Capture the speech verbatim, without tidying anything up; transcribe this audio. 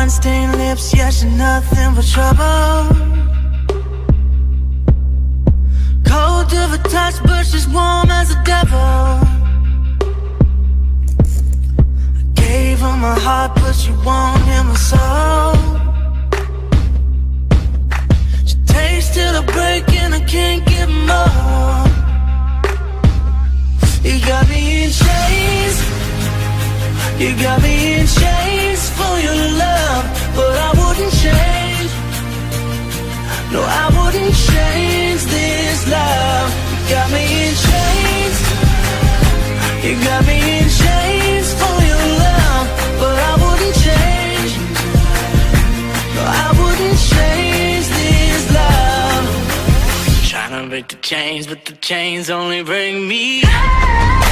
wine-stained lips, yes, you're nothing but trouble. Cold to the touch, but she's warm as a devil. I gave her my heart, but she won't hear my soul. She takes till I break and I can't get more. You got me in chains, you got me in chains for your love, but I wouldn't change. No, I wouldn't change this love. You got me in chains, you got me in chains for your love, but I wouldn't change. No, I wouldn't change this love. Trying to break the chains, but the chains only bring me down.